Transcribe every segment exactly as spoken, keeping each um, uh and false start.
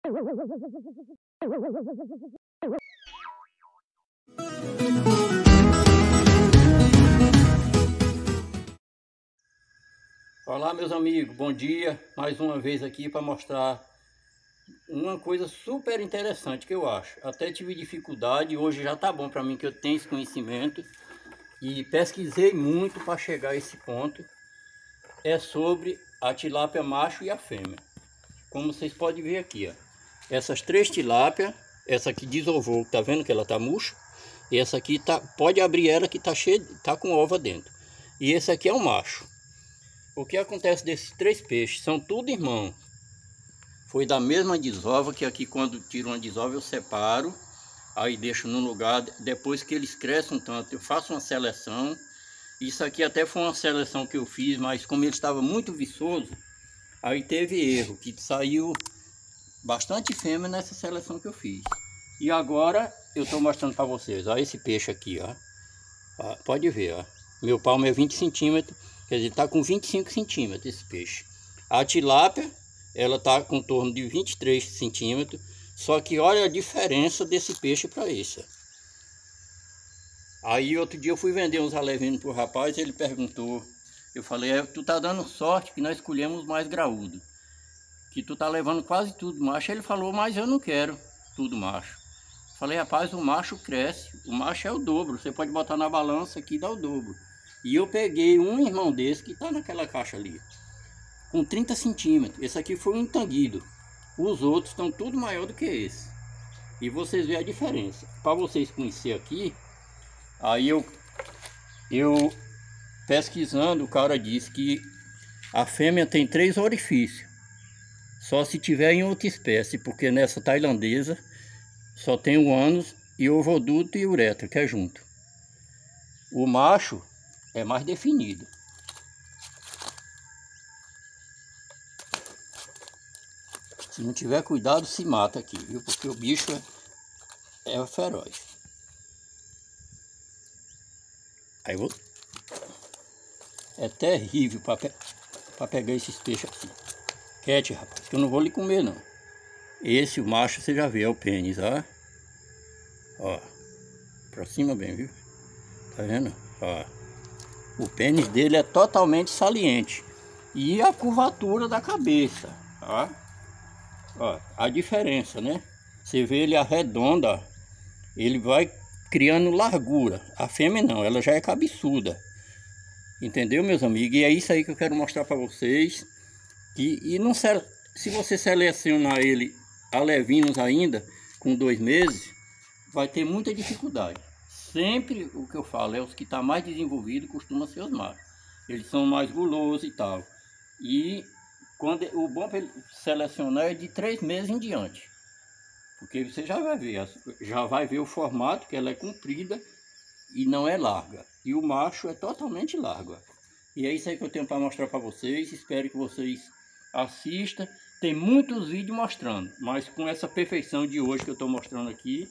Olá, meus amigos, bom dia. Mais uma vez aqui para mostrar uma coisa super interessante que eu acho. Até tive dificuldade, hoje já tá bom para mim que eu tenho esse conhecimento e pesquisei muito para chegar a esse ponto. É sobre a tilápia macho e a fêmea. Como vocês podem ver aqui, ó. Essas três tilápias, essa aqui desovou, tá vendo que ela tá murcha? E essa aqui tá, pode abrir ela que tá cheia, tá com ova dentro. E esse aqui é o macho. O que acontece desses três peixes? São tudo irmãos. Foi da mesma desova, que aqui quando tiro uma desova eu separo. Aí deixo no lugar, depois que eles crescem um tanto, eu faço uma seleção. Isso aqui até foi uma seleção que eu fiz, mas como ele estava muito viçoso, aí teve erro, que saiu bastante fêmea nessa seleção que eu fiz. E agora eu estou mostrando para vocês, ó, esse peixe aqui, ó. Ó, pode ver, ó. Meu palmo é vinte centímetros, quer dizer, está com vinte e cinco centímetros esse peixe. A tilápia, ela está com em torno de vinte e três centímetros, só que olha a diferença desse peixe para esse. Aí outro dia eu fui vender uns alevinos para o rapaz, ele perguntou, eu falei, é, tu tá dando sorte que nós escolhemos mais graúdo, que tu tá levando quase tudo macho. Ele falou, mas eu não quero tudo macho. Falei, rapaz, o macho cresce, o macho é o dobro, você pode botar na balança aqui e dá o dobro. E eu peguei um irmão desse que tá naquela caixa ali, com trinta centímetros, esse aqui foi um tanguido, os outros estão tudo maior do que esse. E vocês veem a diferença, para vocês conhecer aqui, aí eu, eu pesquisando, o cara disse que a fêmea tem três orifícios, só se tiver em outra espécie, porque nessa tailandesa só tem o ânus e o ovoduto e uretra, que é junto. O macho é mais definido. Se não tiver cuidado, se mata aqui, viu? Porque o bicho é, é feroz. Aí eu vou... É terrível para pe... para pegar esses peixes aqui. Quete, rapaz, que eu não vou lhe comer, não. Esse, o macho, você já vê, é o pênis, ó. Ó, pra cima bem, viu? Tá vendo? Ó, o pênis dele é totalmente saliente. E a curvatura da cabeça, ó. Ó, a diferença, né? Você vê ele arredonda, ele vai criando largura. A fêmea não, ela já é cabeçuda. Entendeu, meus amigos? E é isso aí que eu quero mostrar para vocês. E, e não serve, se você selecionar ele alevinos ainda, com dois meses, vai ter muita dificuldade. Sempre o que eu falo é os que estão tá mais desenvolvidos costumam ser os machos. Eles são mais gulosos e tal. E quando, o bom para ele selecionar é de três meses em diante. Porque você já vai ver, já vai ver o formato, que ela é comprida e não é larga. E o macho é totalmente largo. E é isso aí que eu tenho para mostrar para vocês. Espero que vocês assistam. Tem muitos vídeos mostrando, mas com essa perfeição de hoje que eu estou mostrando aqui,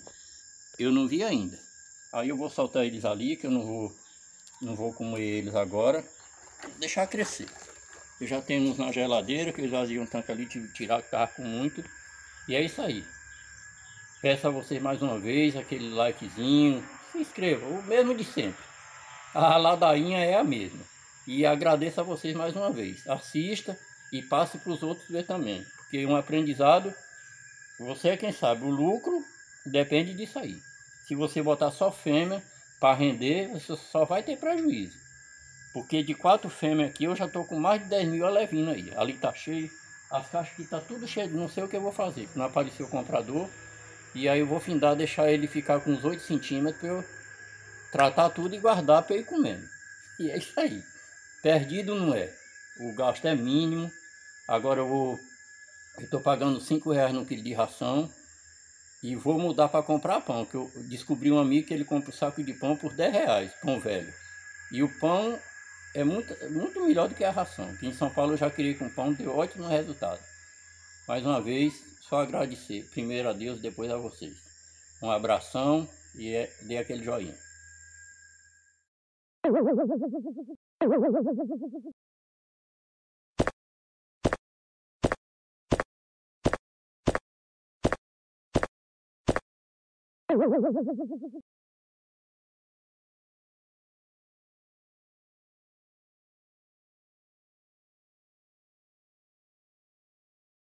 eu não vi ainda. Aí eu vou soltar eles ali, que eu não vou, não vou comer eles agora. Deixar crescer. Eu já tenho uns na geladeira, que eu esvaziei um tanque ali, tive que tirar, que estava com muito. E é isso aí. Peço a vocês mais uma vez, aquele likezinho. Se inscreva, o mesmo de sempre. A ladainha é a mesma. E agradeço a vocês mais uma vez. Assista e passe para os outros ver também. Porque um aprendizado, você é quem sabe. O lucro depende disso aí. Se você botar só fêmea para render, você só vai ter prejuízo. Porque de quatro fêmeas aqui eu já estou com mais de dez mil alevinos aí. Ali está cheio. As caixas aqui tá tudo cheio. Não sei o que eu vou fazer. Não apareceu o comprador. E aí eu vou findar, deixar ele ficar com uns oito centímetros para eu tratar tudo e guardar para eu ir comendo. E é isso aí. Perdido não é. O gasto é mínimo. Agora eu vou... Eu estou pagando cinco reais no quilo de ração. E vou mudar para comprar pão. Que eu descobri um amigo que ele compra um saco de pão por dez reais. Pão velho. E o pão é muito, muito melhor do que a ração. Aqui em São Paulo eu já queria com pão, deu ótimo resultado. Mais uma vez, só agradecer. Primeiro a Deus, depois a vocês. Um abração e é, dê aquele joinha.